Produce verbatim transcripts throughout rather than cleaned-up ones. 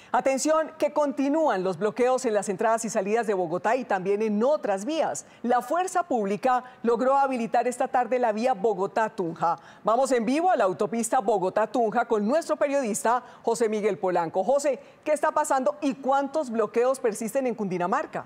Atención, que continúan los bloqueos en las entradas y salidas de Bogotá y también en otras vías. La Fuerza Pública logró habilitar esta tarde la vía Bogotá-Tunja. Vamos en vivo a la autopista Bogotá-Tunja con nuestro periodista José Miguel Polanco. José, ¿qué está pasando y cuántos bloqueos persisten en Cundinamarca?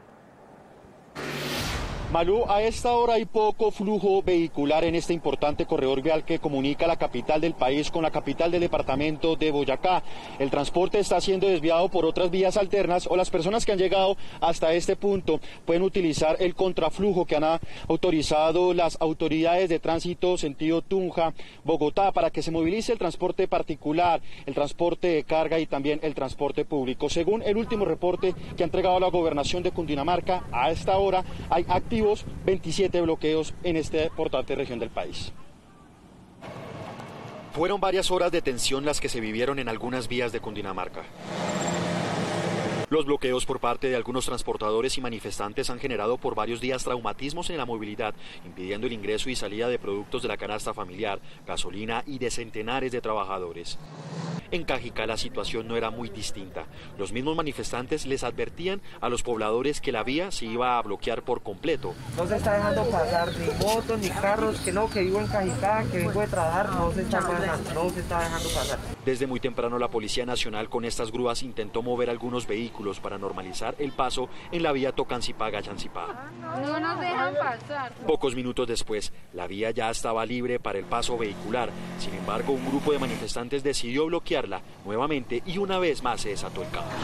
Malú, a esta hora hay poco flujo vehicular en este importante corredor vial que comunica la capital del país con la capital del departamento de Boyacá. El transporte está siendo desviado por otras vías alternas o las personas que han llegado hasta este punto pueden utilizar el contraflujo que han autorizado las autoridades de tránsito sentido Tunja-Bogotá para que se movilice el transporte particular, el transporte de carga y también el transporte público. Según el último reporte que ha entregado la gobernación de Cundinamarca, a esta hora hay activos veintisiete bloqueos en esta importante región del país. Fueron varias horas de tensión las que se vivieron en algunas vías de Cundinamarca. Los bloqueos por parte de algunos transportadores y manifestantes han generado por varios días traumatismos en la movilidad, impidiendo el ingreso y salida de productos de la canasta familiar, gasolina y de centenares de trabajadores. En Cajicá la situación no era muy distinta. Los mismos manifestantes les advertían a los pobladores que la vía se iba a bloquear por completo. No se está dejando pasar ni motos ni carros, que no, que vivo en Cajicá, que vengo de trabajar, no se está pasando, no se está dejando pasar. Desde muy temprano la Policía Nacional con estas grúas intentó mover algunos vehículos para normalizar el paso en la vía Tocancipá-Gallancipá. No nos dejan pasar. Pocos minutos después, la vía ya estaba libre para el paso vehicular. Sin embargo, un grupo de manifestantes decidió bloquearla nuevamente y una vez más se desató el caos.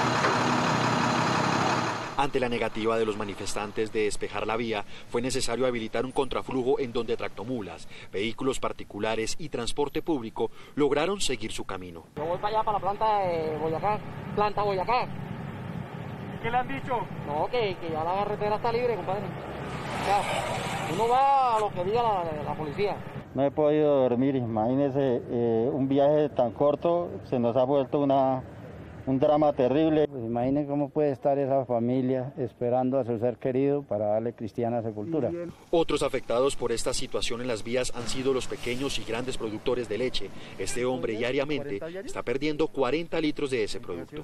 Ante la negativa de los manifestantes de despejar la vía, fue necesario habilitar un contraflujo en donde tractomulas, vehículos particulares y transporte público lograron seguir su camino. Yo voy para allá, para la planta de Boyacá, planta Boyacá. ¿Qué le han dicho? No, que, que ya la carretera está libre, compadre. O sea, uno va a lo que diga la, la policía. No he podido dormir, imagínese, eh, un viaje tan corto se nos ha vuelto una... un drama terrible. Pues imaginen cómo puede estar esa familia esperando a su ser querido para darle cristiana sepultura. Otros afectados por esta situación en las vías han sido los pequeños y grandes productores de leche. Este hombre diariamente está perdiendo cuarenta litros de ese producto.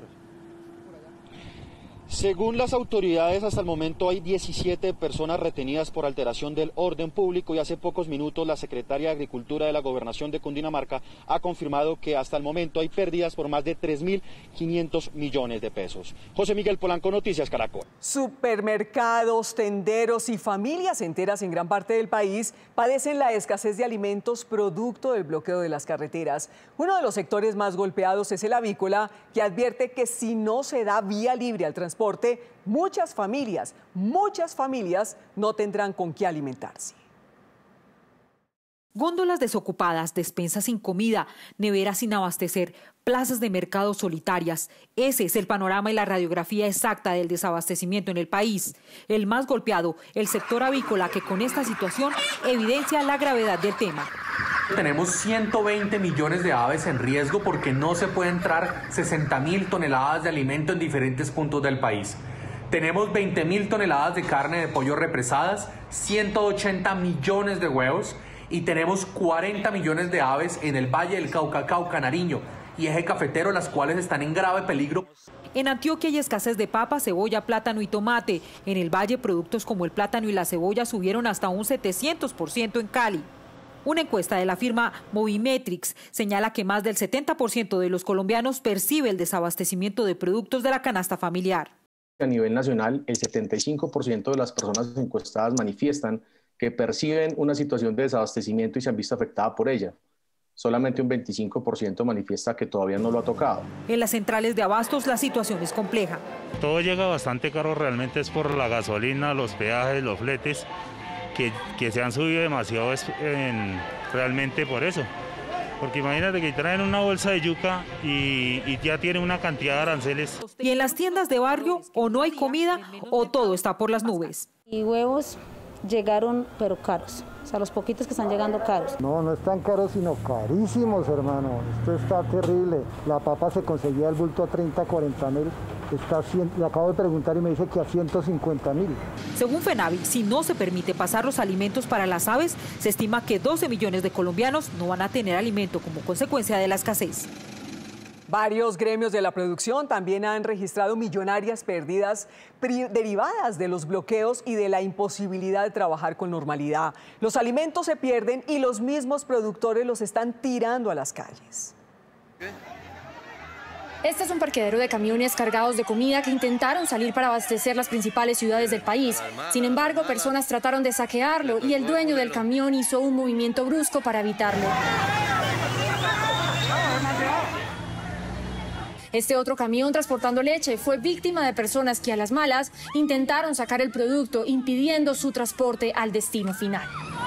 Según las autoridades, hasta el momento hay diecisiete personas retenidas por alteración del orden público y hace pocos minutos la secretaria de Agricultura de la Gobernación de Cundinamarca ha confirmado que hasta el momento hay pérdidas por más de tres mil quinientos millones de pesos. José Miguel Polanco, Noticias Caracol. Supermercados, tenderos y familias enteras en gran parte del país padecen la escasez de alimentos producto del bloqueo de las carreteras. Uno de los sectores más golpeados es el avícola, que advierte que si no se da vía libre al transporte, muchas familias, muchas familias no tendrán con qué alimentarse. Góndolas desocupadas, despensas sin comida, neveras sin abastecer, plazas de mercado solitarias. Ese es el panorama y la radiografía exacta del desabastecimiento en el país. El más golpeado, el sector avícola, que con esta situación evidencia la gravedad del tema. Tenemos ciento veinte millones de aves en riesgo porque no se puede entrar sesenta mil toneladas de alimento en diferentes puntos del país. Tenemos veinte mil toneladas de carne de pollo represadas, ciento ochenta millones de huevos y tenemos cuarenta millones de aves en el Valle del Cauca, Cauca, Nariño y Eje Cafetero, las cuales están en grave peligro. En Antioquia hay escasez de papa, cebolla, plátano y tomate. En el Valle, productos como el plátano y la cebolla subieron hasta un setecientos por ciento en Cali. Una encuesta de la firma Movimetrix señala que más del setenta por ciento de los colombianos percibe el desabastecimiento de productos de la canasta familiar. A nivel nacional, el setenta y cinco por ciento de las personas encuestadas manifiestan que perciben una situación de desabastecimiento y se han visto afectadas por ella. Solamente un veinticinco por ciento manifiesta que todavía no lo ha tocado. En las centrales de abastos la situación es compleja. Todo llega bastante caro, realmente es por la gasolina, los peajes, los fletes, que, que se han subido demasiado en, realmente por eso. Porque imagínate que traen una bolsa de yuca y, y ya tiene una cantidad de aranceles. Y en las tiendas de barrio o no hay comida o todo está por las nubes. Y huevos llegaron pero caros, o sea, los poquitos que están llegando caros. No, no están caros, sino carísimos, hermano. Esto está terrible. La papa se conseguía el bulto a treinta, cuarenta mil. Está a cien, le acabo de preguntar y me dice que a ciento cincuenta mil. Según FENAVI, si no se permite pasar los alimentos para las aves, se estima que doce millones de colombianos no van a tener alimento como consecuencia de la escasez. Varios gremios de la producción también han registrado millonarias pérdidas derivadas de los bloqueos y de la imposibilidad de trabajar con normalidad. Los alimentos se pierden y los mismos productores los están tirando a las calles. Este es un parqueadero de camiones cargados de comida que intentaron salir para abastecer las principales ciudades del país. Sin embargo, personas trataron de saquearlo y el dueño del camión hizo un movimiento brusco para evitarlo. Este otro camión transportando leche fue víctima de personas que a las malas intentaron sacar el producto, impidiendo su transporte al destino final.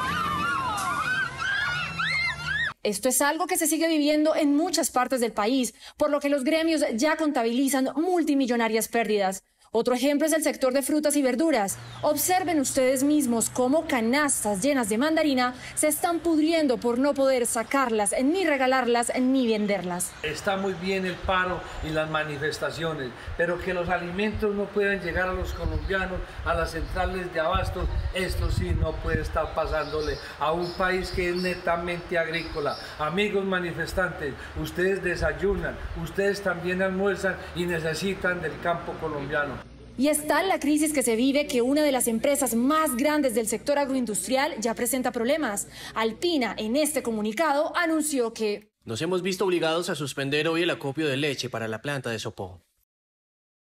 Esto es algo que se sigue viviendo en muchas partes del país, por lo que los gremios ya contabilizan multimillonarias pérdidas. Otro ejemplo es el sector de frutas y verduras. Observen ustedes mismos cómo canastas llenas de mandarina se están pudriendo por no poder sacarlas, ni regalarlas, ni venderlas. Está muy bien el paro y las manifestaciones, pero que los alimentos no puedan llegar a los colombianos, a las centrales de abasto, esto sí no puede estar pasándole a un país que es netamente agrícola. Amigos manifestantes, ustedes desayunan, ustedes también almuerzan y necesitan del campo colombiano. Y está la crisis que se vive que una de las empresas más grandes del sector agroindustrial ya presenta problemas. Alpina, en este comunicado, anunció que nos hemos visto obligados a suspender hoy el acopio de leche para la planta de Sopó.